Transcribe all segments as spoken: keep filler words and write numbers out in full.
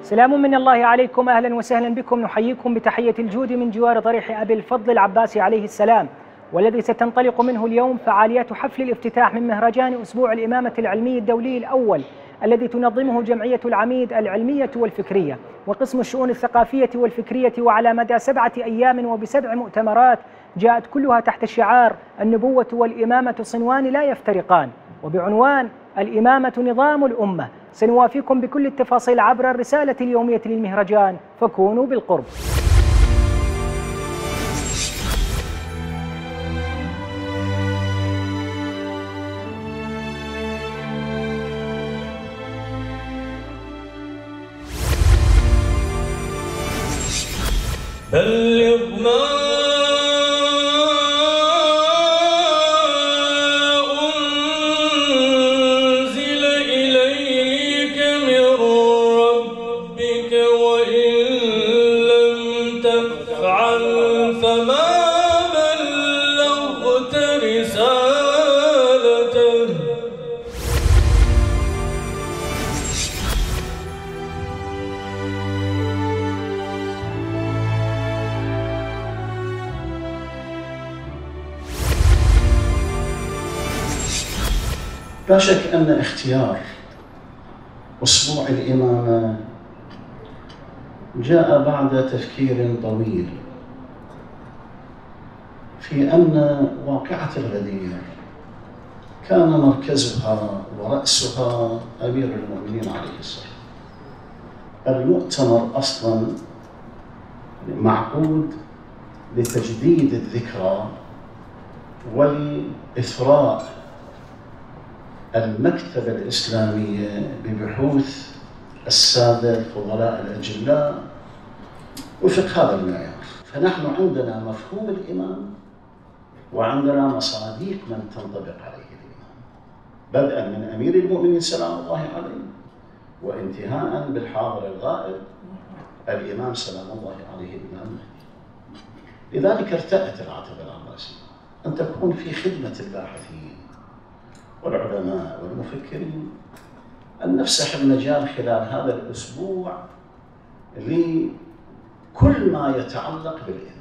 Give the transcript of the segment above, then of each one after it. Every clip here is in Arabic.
سلام من الله عليكم، أهلا وسهلا بكم. نحييكم بتحية الجود من جوار ضريح أبي الفضل العباسي عليه السلام، والذي ستنطلق منه اليوم فعاليات حفل الافتتاح من مهرجان أسبوع الإمامة العلمي الدولي الأول، الذي تنظمه جمعية العميد العلمية والفكرية وقسم الشؤون الثقافية والفكرية، وعلى مدى سبعة أيام وبسبع مؤتمرات جاءت كلها تحت شعار النبوة والإمامة صنوان لا يفترقان، وبعنوان الإمامة نظام الأمة. سنوافيكم بكل التفاصيل عبر الرسالة اليومية للمهرجان، فكونوا بالقرب. بلغ ما أنزل إليك من ربك وإن لم تفعل فما بلغت رسالته. لا شك أن اختيار أسبوع الإمامة جاء بعد تفكير طويل في أن واقعة الغدير كان مركزها ورأسها أمير المؤمنين عليه السلام. المؤتمر أصلاً معقود لتجديد الذكرى والإثراء المكتبة الإسلامية ببحوث السادة الفضلاء الأجلاء وفق هذا المعيار. فنحن عندنا مفهوم الإمام وعندنا مصادق من تنطبق عليه الإمام، بدءا من أمير المؤمنين سلام الله عليه وانتهاء بالحاضر الغائب الإمام سلام الله عليه الإمام المهدي. لذلك ارتأت العتبة العباسية أن تكون في خدمة الباحثين والعلماء والمفكرين، أن نفسح المجال خلال هذا الأسبوع لكل ما يتعلق بالإمام.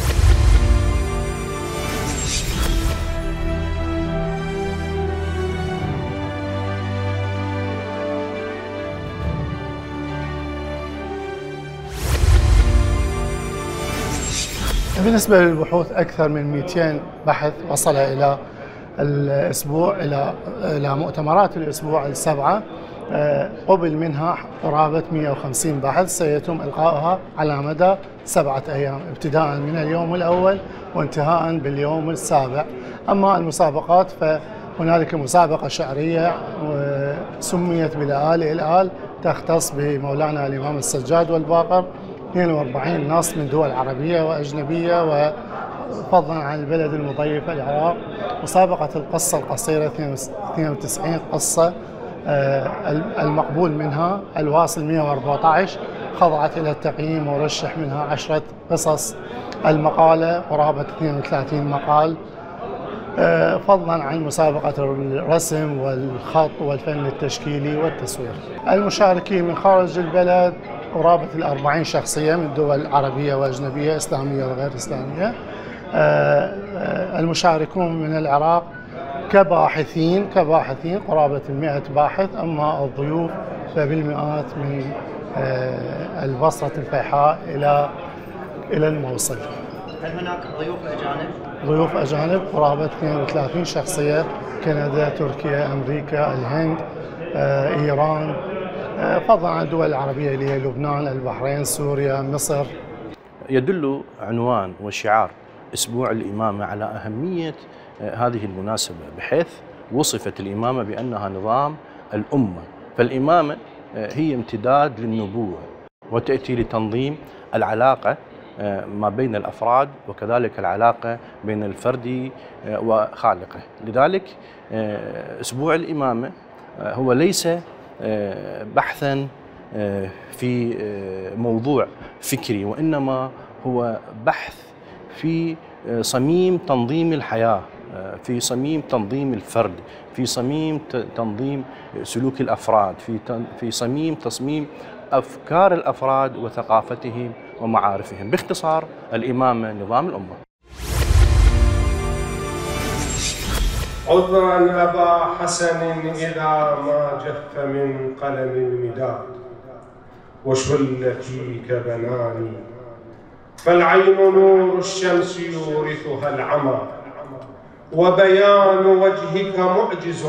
بالنسبة للبحوث أكثر من مئتين بحث وصل إلى الأسبوع إلى إلى مؤتمرات الأسبوع السبعة، قبل منها قرابة مئة وخمسين بحث سيتم إلقاؤها على مدى سبعة أيام ابتداء من اليوم الأول وانتهاء باليوم السابع. أما المسابقات فهنالك مسابقة شعرية سميت بالآل الآل، تختص بمولانا الإمام السجاد والباقر، اثنين وأربعين نص من دول عربية وأجنبية وفضلا عن البلد المضيف العراق. مسابقة القصة القصيرة اثنين وتسعين قصة، المقبول منها الواصل مئة وأربعة عشر، خضعت إلى التقييم ورشح منها عشرة قصص. المقالة قرابة اثنين وثلاثين مقال، فضلا عن مسابقة الرسم والخط والفن التشكيلي والتصوير. المشاركين من خارج البلد قرابة الأربعين شخصية من دول عربية وأجنبية إسلامية وغير إسلامية. المشاركون من العراق كباحثين كباحثين قرابة المئة باحث، أما الضيوف فبالمئات من البصرة الفيحاء إلى إلى الموصل. هل هناك ضيوف أجانب؟ ضيوف أجانب قرابة اثنين وثلاثين شخصية، كندا، تركيا، أمريكا، الهند، إيران، فضلا عن الدول العربية اللي هي لبنان، البحرين، سوريا، مصر. يدل عنوان وشعار أسبوع الإمامة على أهمية هذه المناسبة، بحيث وصفت الإمامة بأنها نظام الأمة. فالإمامة هي امتداد للنبوة وتأتي لتنظيم العلاقة ما بين الأفراد وكذلك العلاقة بين الفرد وخالقه. لذلك أسبوع الإمامة هو ليس بحثاً في موضوع فكري، وإنما هو بحث في صميم تنظيم الحياة، في صميم تنظيم الفرد، في صميم تنظيم سلوك الأفراد، في في صميم تصميم أفكار الأفراد وثقافتهم ومعارفهم. باختصار، الإمامة نظام الأمة. عذرا أبا حسن إذا ما جف من قلم المداد وشل فيك بناني، فالعين نور الشمس يورثها العمى، وبيان وجهك معجز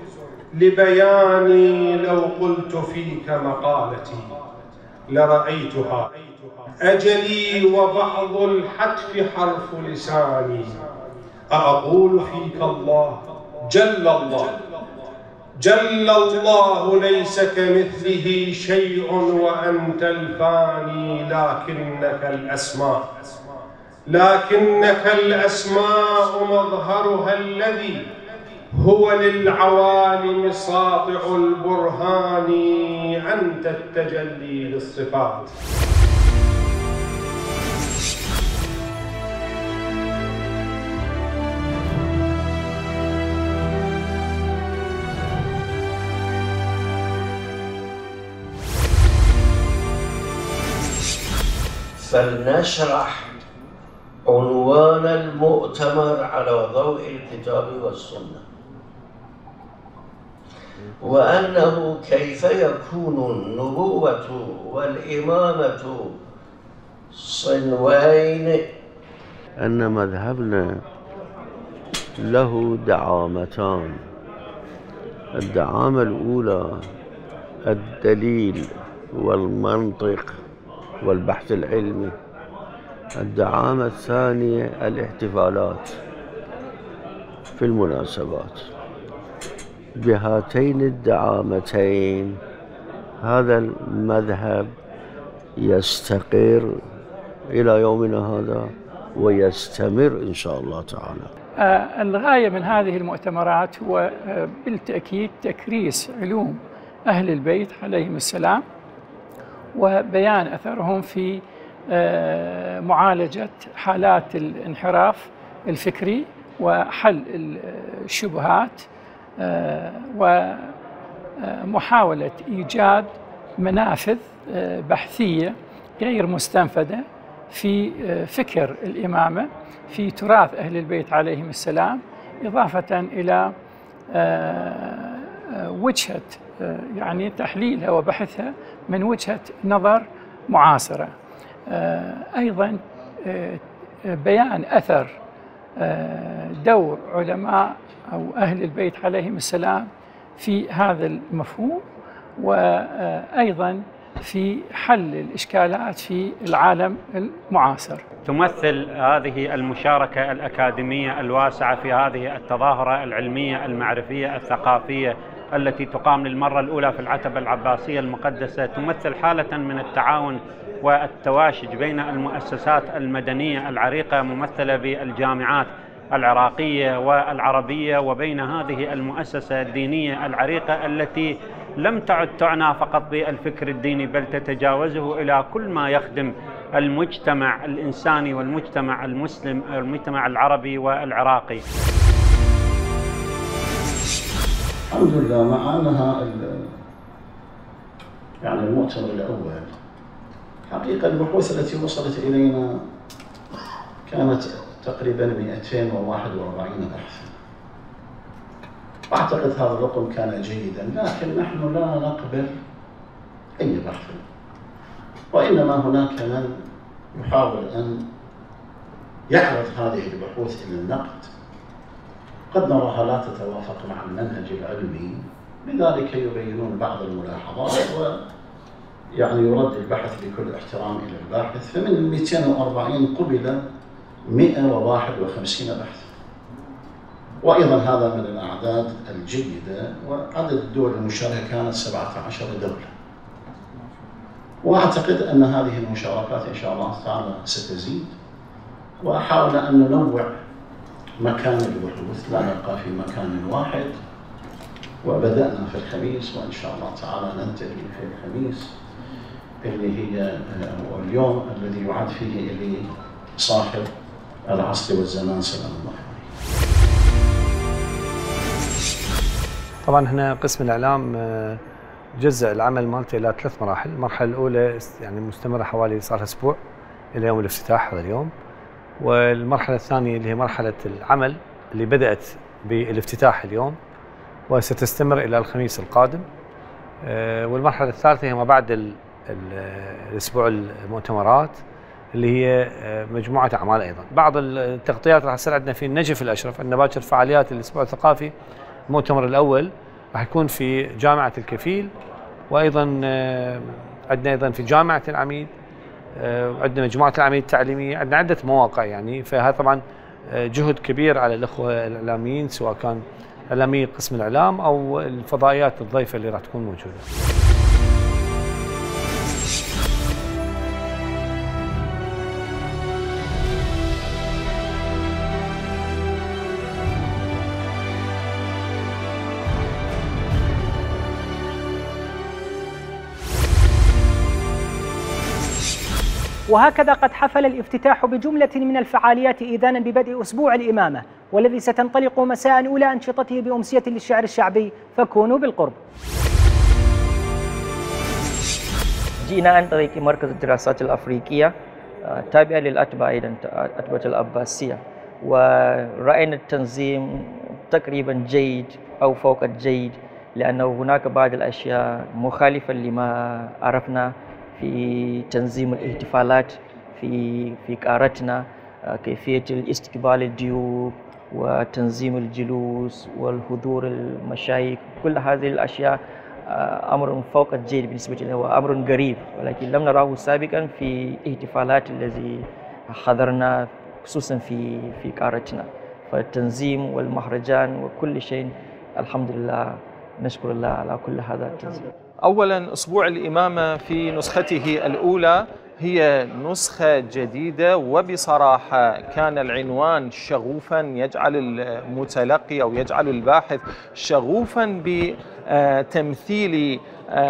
لبياني، لو قلت فيك مقالتي لرأيتها. أجلي وبعض الحتف حرف لساني، أقول فيك الله جل الله جل الله، ليس كمثله شيء وأنت الفاني، لكنك الأسماء لكنك الأسماء مظهرها الذي هو للعوالم ساطع البرهان، أنت التجلي للصفات. فلنشرح عنوان المؤتمر على ضوء الكتاب والسنة، وأنه كيف يكون النبوة والإمامة صنوين. أن مذهبنا له دعامتان. الدعامة الأولى الدليل والمنطق والبحث العلمي، الدعامة الثانية الاحتفالات في المناسبات. بهاتين الدعامتين هذا المذهب يستقر إلى يومنا هذا ويستمر إن شاء الله تعالى. آه الغاية من هذه المؤتمرات هو آه بالتأكيد تكريس علوم أهل البيت عليهم السلام، وبيان أثرهم في آه معالجة حالات الانحراف الفكري وحل الشبهات، آه ومحاولة إيجاد منافذ آه بحثية غير مستنفذة في آه فكر الإمامة، في تراث أهل البيت عليهم السلام، إضافة إلى آه وجهة آه يعني تحليلها وبحثها من وجهة نظر معاصرة. آه أيضا آه بيان أثر آه دور علماء أو أهل البيت عليهم السلام في هذا المفهوم، وأيضا في حل الإشكالات في العالم المعاصر. تمثل هذه المشاركة الأكاديمية الواسعة في هذه التظاهرة العلمية المعرفية الثقافية التي تقام للمرة الأولى في العتبة العباسية المقدسة، تمثل حالة من التعاون والتواشج بين المؤسسات المدنية العريقة ممثلة بالجامعات العراقية والعربية، وبين هذه المؤسسة الدينية العريقة التي لم تعد تعنى فقط بالفكر الديني، بل تتجاوزه إلى كل ما يخدم المجتمع الإنساني والمجتمع المسلم، المجتمع العربي والعراقي. الحمد لله، مع أنها يعني المؤتمر الأول، حقيقة البحوث التي وصلت إلينا كانت تقريبا مئتين وواحد وأربعين بحثا. أعتقد هذا الرقم كان جيدا، لكن نحن لا نقبل أي بحث، وإنما هناك من يحاول أن يعرض هذه البحوث إلى النقد، قد نراها لا تتوافق مع المنهج العلمي، لذلك يبينون بعض الملاحظات ويعني يرد البحث بكل احترام إلى الباحث. فمن ال مئتين وأربعين قبل مئة وواحد وخمسين بحث، وأيضا هذا من الأعداد الجيدة، وعدد الدول المشاركة كانت سبعة عشر دولة. وأعتقد أن هذه المشاركات إن شاء الله تعالى ستزيد، وأحاول أن ننوع مكان البحوث، لا نبقى في مكان واحد. وبدأنا في الخميس، وإن شاء الله تعالى ننتهي في الخميس اللي هي اليوم الذي يعد فيه اللي صاحب العصر والزمان سلام الله عليه. طبعا هنا قسم الإعلام جزء العمل مالته الى ثلاث مراحل. المرحله الاولى يعني مستمره حوالي صار اسبوع الى يوم الافتتاح هذا اليوم، والمرحله الثانيه اللي هي مرحله العمل اللي بدات بالافتتاح اليوم وستستمر الى الخميس القادم، والمرحله الثالثه هي ما بعد ال ال الاسبوع المؤتمرات اللي هي مجموعه اعمال. ايضا بعض التغطيات راح تصير عندنا في النجف الاشرف، عندنا باكر فعاليات الاسبوع الثقافي. المؤتمر الاول راح يكون في جامعه الكفيل، وايضا عندنا ايضا في جامعه العميد، وعندنا مجموعه العميد التعليميه، عندنا عده مواقع يعني. فهذا طبعا جهد كبير على الاخوه الاعلاميين، سواء كان اعلامي قسم الاعلام او الفضائيات الضيفه اللي راح تكون موجوده. وهكذا قد حفل الافتتاح بجملة من الفعاليات إذانا ببدء أسبوع الإمامة، والذي ستنطلق مساء أولى أنشطته بأمسية للشعر الشعبي، فكونوا بالقرب. جئنا عن طريق مركز الدراسات الأفريقية تابعة للأتباع أيضا أتباع العباسية، ورأينا التنظيم تقريبا جيد أو فوق الجيد، لأنه هناك بعض الأشياء مخالفة لما عرفنا في تنظيم الاحتفالات في في قارتنا، كيفية الاستقبال الضيوف وتنظيم الجلوس والحضور المشايخ. كل هذه الأشياء أمر فوق الجيد بالنسبة لنا، وأمر قريب ولكن لم نراه سابقا في الاحتفالات التي حضرنا خصوصا في في قارتنا. فالتنظيم والمهرجان وكل شيء الحمد لله، نشكر الله على كل هذا التنظيم. أولاً أسبوع الإمامة في نسخته الأولى هي نسخة جديدة، وبصراحة كان العنوان شغوفاً يجعل المتلقي أو يجعل الباحث شغوفاً بتمثيل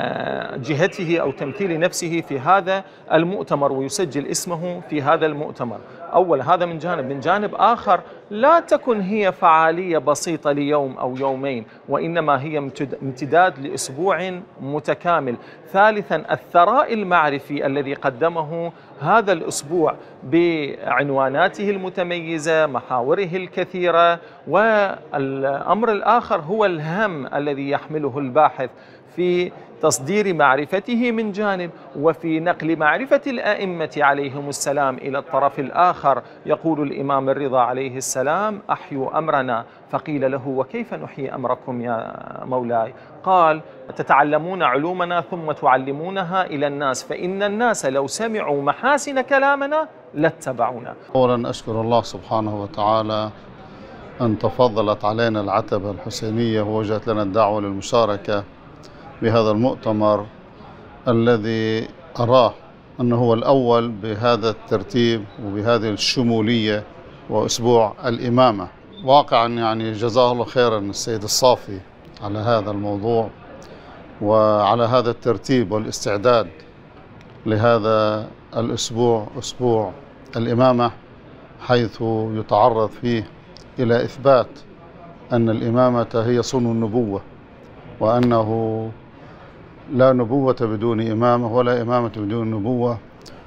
جهته أو تمثيل نفسه في هذا المؤتمر، ويسجل اسمه في هذا المؤتمر. أول هذا من جانب. من جانب آخر لا تكن هي فعالية بسيطة ليوم أو يومين، وإنما هي امتداد لأسبوع متكامل. ثالثا الثراء المعرفي الذي قدمه هذا الأسبوع بعنواناته المتميزة، محاوره الكثيرة، والأمر الآخر هو الهم الذي يحمله الباحث في تصدير معرفته من جانب، وفي نقل معرفة الأئمة عليهم السلام إلى الطرف الآخر. يقول الإمام الرضا عليه السلام: أحيوا أمرنا. فقيل له: وكيف نحيي أمركم يا مولاي؟ قال: تتعلمون علومنا ثم تعلمونها إلى الناس، فإن الناس لو سمعوا محاسن كلامنا لاتبعونا. أولا أشكر الله سبحانه وتعالى أن تفضلت علينا العتبة الحسينية ووجهت لنا الدعوة للمشاركة بهذا المؤتمر الذي أراه أنه هو الأول بهذا الترتيب وبهذه الشمولية، وأسبوع الإمامة. واقعا يعني جزاه الله خيرا السيد الصافي على هذا الموضوع وعلى هذا الترتيب والاستعداد لهذا الأسبوع، أسبوع الإمامة، حيث يتعرض فيه إلى إثبات أن الإمامة هي صنو النبوة، وأنه لا نبوة بدون إمامة ولا إمامة بدون نبوة،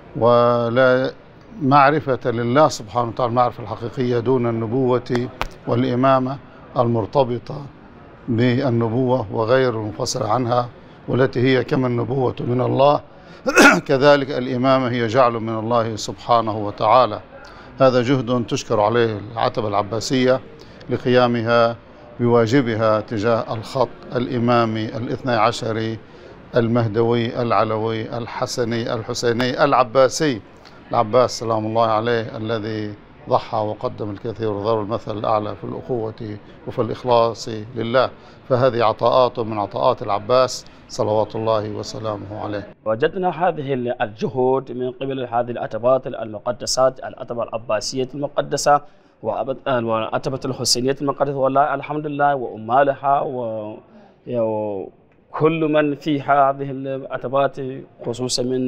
ولا معرفة لله سبحانه وتعالى المعرفة الحقيقية دون النبوة والإمامة المرتبطة بالنبوة وغير المنفصلة عنها، والتي هي كما النبوة من الله كذلك الإمامة هي جعل من الله سبحانه وتعالى. هذا جهد تشكر عليه العتبة العباسية لقيامها بواجبها تجاه الخط الإمامي الاثني عشري المهدوي العلوي الحسني الحسيني العباسي، العباس سلام الله عليه، الذي ضحى وقدم الكثير وضرب المثل الأعلى في الأخوة وفي الإخلاص لله. فهذه عطاءات من عطاءات العباس صلوات الله وسلامه عليه. وجدنا هذه الجهود من قبل هذه العتبات المقدسات، العتبة العباسية المقدسة والعتبة الحسينية المقدسة، والله الحمد لله، وأمالها وكل من في هذه العتبات، خصوصا من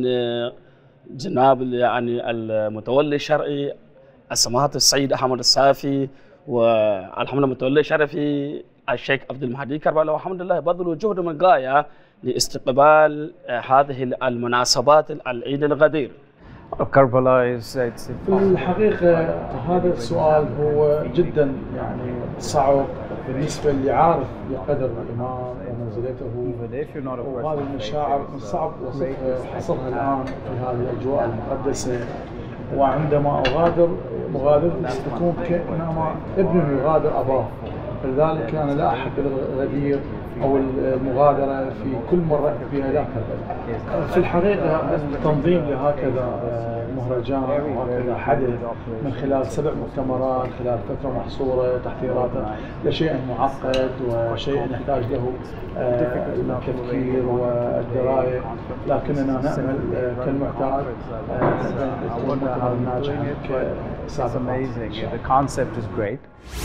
جناب يعني المتولي الشرعي السماحة السيد أحمد الصافي، والحمد لله متولي شرفي الشيخ عبد المهدي كربلاء والحمد لله بذلوا جهد من غاية لاستقبال هذه المناسبات العيد الغدير. كربلاء في الحقيقة هذا السؤال هو جدا يعني صعب بالنسبة اللي عارف بقدر الإمام ومنزلته، وهذه المشاعر من صعب وصفها حصرها الآن في هذه الأجواء المقدسة. وعندما أغادر مغادرتي ستكون كأنما ابن يغادر أباه، فلذلك أنا لا أحب الغدير أو المغادرة في كل مرة فيها لا كذا. في الحقيقة التنظيم لهكذا مهرجان وهكذا حدث من خلال سبع مؤتمرات خلال فترة محصورة وتحضيراتها لشيء معقد وشيء نحتاج له التفكير والدراية، لكننا نأمل كالمعتاد تكون مؤتمر ناجحا كسابقا.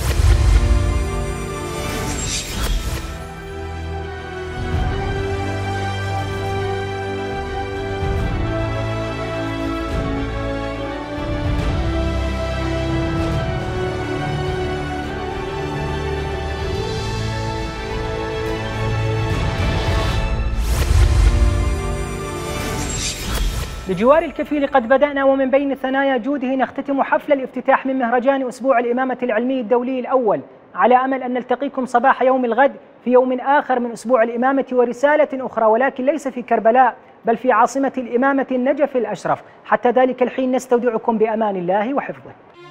بجوار الكفيل قد بدأنا، ومن بين ثنايا جوده نختتم حفل الافتتاح من مهرجان أسبوع الإمامة العلمي الدولي الأول، على أمل أن نلتقيكم صباح يوم الغد في يوم آخر من أسبوع الإمامة ورسالة أخرى، ولكن ليس في كربلاء بل في عاصمة الإمامة النجف الأشرف. حتى ذلك الحين نستودعكم بأمان الله وحفظه.